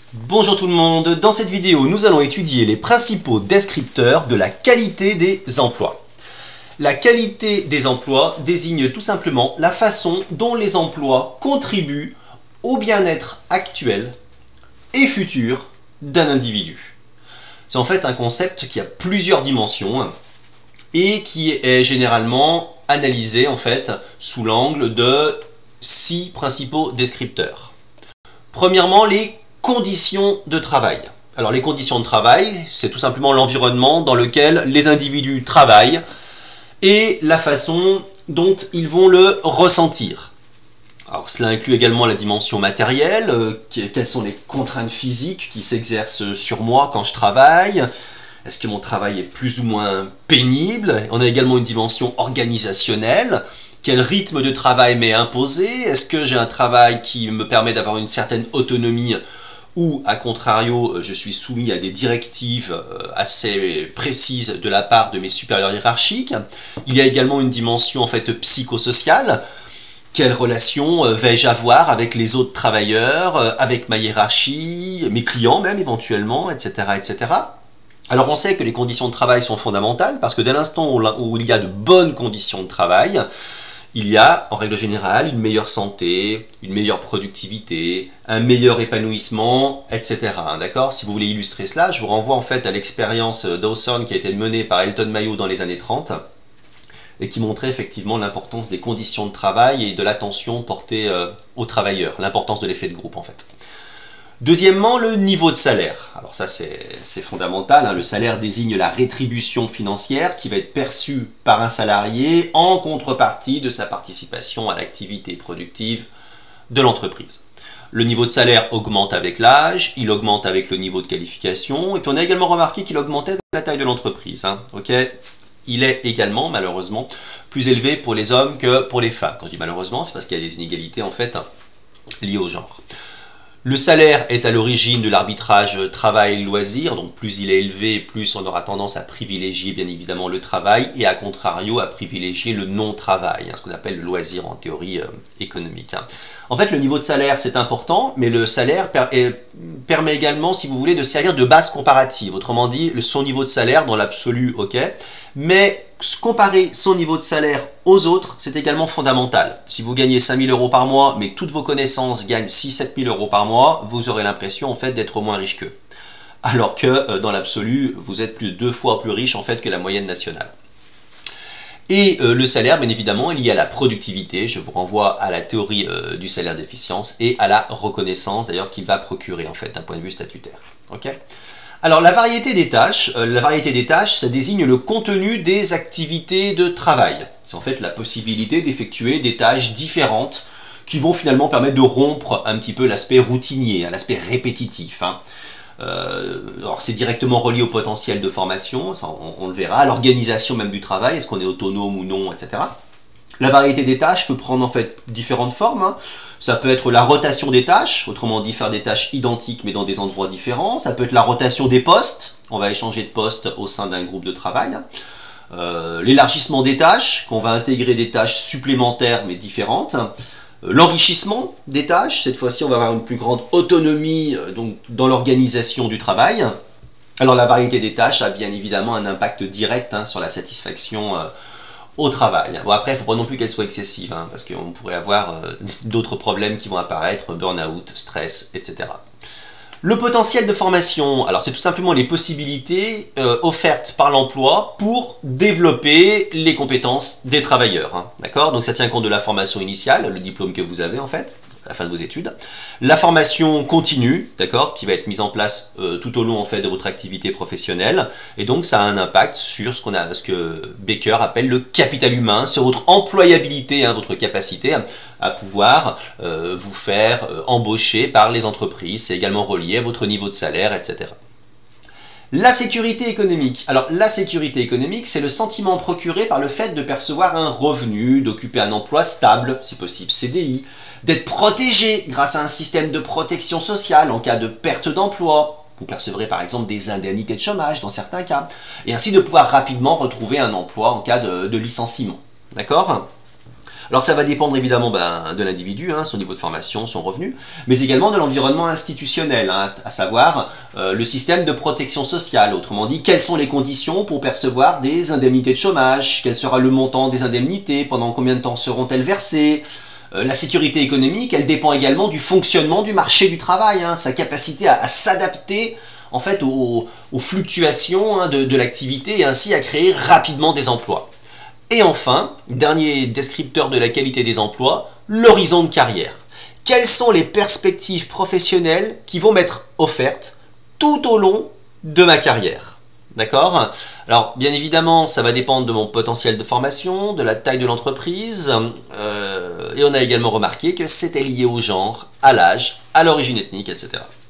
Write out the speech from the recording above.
Bonjour tout le monde, dans cette vidéo nous allons étudier les principaux descripteurs de la qualité des emplois. La qualité des emplois désigne tout simplement la façon dont les emplois contribuent au bien-être actuel et futur d'un individu. C'est en fait un concept qui a plusieurs dimensions et qui est généralement analysé en fait sous l'angle de 6 principaux descripteurs. Premièrement, les conditions de travail. Alors les conditions de travail, c'est tout simplement l'environnement dans lequel les individus travaillent et la façon dont ils vont le ressentir. Alors cela inclut également la dimension matérielle, quelles sont les contraintes physiques qui s'exercent sur moi quand je travaille, est-ce que mon travail est plus ou moins pénible? On a également une dimension organisationnelle, quel rythme de travail m'est imposé, est-ce que j'ai un travail qui me permet d'avoir une certaine autonomie ou, à contrario, je suis soumis à des directives assez précises de la part de mes supérieurs hiérarchiques. Il y a également une dimension en fait psychosociale. Quelle relation vais-je avoir avec les autres travailleurs, avec ma hiérarchie, mes clients même éventuellement, etc., etc. Alors on sait que les conditions de travail sont fondamentales parce que dès l'instant où il y a de bonnes conditions de travail, il y a, en règle générale, une meilleure santé, une meilleure productivité, un meilleur épanouissement, etc. D'accord? Si vous voulez illustrer cela, je vous renvoie en fait à l'expérience Dawson qui a été menée par Elton Mayo dans les années 30 et qui montrait effectivement l'importance des conditions de travail et de l'attention portée aux travailleurs, l'importance de l'effet de groupe en fait. Deuxièmement, le niveau de salaire. Alors ça c'est fondamental, hein. Le salaire désigne la rétribution financière qui va être perçue par un salarié en contrepartie de sa participation à l'activité productive de l'entreprise. Le niveau de salaire augmente avec l'âge, il augmente avec le niveau de qualification, et puis on a également remarqué qu'il augmentait avec la taille de l'entreprise. Ok, il est également malheureusement plus élevé pour les hommes que pour les femmes. Quand je dis malheureusement, c'est parce qu'il y a des inégalités en fait liées au genre. Le salaire est à l'origine de l'arbitrage travail-loisir, donc plus il est élevé, plus on aura tendance à privilégier bien évidemment le travail et à contrario à privilégier le non-travail, ce qu'on appelle le loisir en théorie économique. En fait, le niveau de salaire c'est important, mais le salaire permet également, si vous voulez, de servir de base comparative. Autrement dit, son niveau de salaire dans l'absolu, ok, mais comparer son niveau de salaire aux autres, c'est également fondamental. Si vous gagnez 5 000 € par mois, mais que toutes vos connaissances gagnent 6 000 à 7 000 € par mois, vous aurez l'impression en fait d'être moins riche qu'eux. Alors que dans l'absolu, vous êtes plus de 2 fois plus riche en fait que la moyenne nationale. Et le salaire, bien évidemment, est lié à la productivité. Je vous renvoie à la théorie du salaire d'efficience et à la reconnaissance d'ailleurs qu'il va procurer en fait d'un point de vue statutaire. Ok ? Alors la variété des tâches, ça désigne le contenu des activités de travail. C'est en fait la possibilité d'effectuer des tâches différentes qui vont finalement permettre de rompre un petit peu l'aspect routinier, l'aspect répétitif. Alors c'est directement relié au potentiel de formation, ça on le verra, à l'organisation même du travail, est-ce qu'on est autonome ou non, etc. La variété des tâches peut prendre en fait différentes formes. Ça peut être la rotation des tâches, autrement dit faire des tâches identiques mais dans des endroits différents. Ça peut être la rotation des postes, on va échanger de postes au sein d'un groupe de travail. L'élargissement des tâches, qu'on va intégrer des tâches supplémentaires mais différentes. L'enrichissement des tâches, cette fois-ci on va avoir une plus grande autonomie donc, dans l'organisation du travail. Alors la variété des tâches a bien évidemment un impact direct sur la satisfaction au travail. Bon après, il ne faut pas non plus qu'elle soit excessive, parce qu'on pourrait avoir d'autres problèmes qui vont apparaître, burn-out, stress, etc. Le potentiel de formation, alors c'est tout simplement les possibilités offertes par l'emploi pour développer les compétences des travailleurs. D'accord? Donc ça tient compte de la formation initiale, le diplôme que vous avez en fait, à la fin de vos études. La formation continue, d'accord, qui va être mise en place tout au long en fait de votre activité professionnelle, et donc ça a un impact sur ce que Becker appelle le capital humain, sur votre employabilité, votre capacité à pouvoir vous faire embaucher par les entreprises. C'est également relié à votre niveau de salaire, etc. La sécurité économique. Alors la sécurité économique, c'est le sentiment procuré par le fait de percevoir un revenu, d'occuper un emploi stable, si possible CDI, d'être protégé grâce à un système de protection sociale en cas de perte d'emploi. Vous percevrez par exemple des indemnités de chômage dans certains cas, et ainsi de pouvoir rapidement retrouver un emploi en cas de licenciement. D'accord ? Alors ça va dépendre évidemment de l'individu, hein, son niveau de formation, son revenu, mais également de l'environnement institutionnel, hein, à savoir le système de protection sociale. Autrement dit, quelles sont les conditions pour percevoir des indemnités de chômage, quel sera le montant des indemnités, pendant combien de temps seront-elles versées. La sécurité économique, elle dépend également du fonctionnement du marché du travail, hein, sa capacité à s'adapter en fait aux fluctuations, hein, de l'activité et ainsi à créer rapidement des emplois. Et enfin, dernier descripteur de la qualité des emplois, l'horizon de carrière. Quelles sont les perspectives professionnelles qui vont m'être offertes tout au long de ma carrière? D'accord? Alors, bien évidemment, ça va dépendre de mon potentiel de formation, de la taille de l'entreprise, et on a également remarqué que c'était lié au genre, à l'âge, à l'origine ethnique, etc.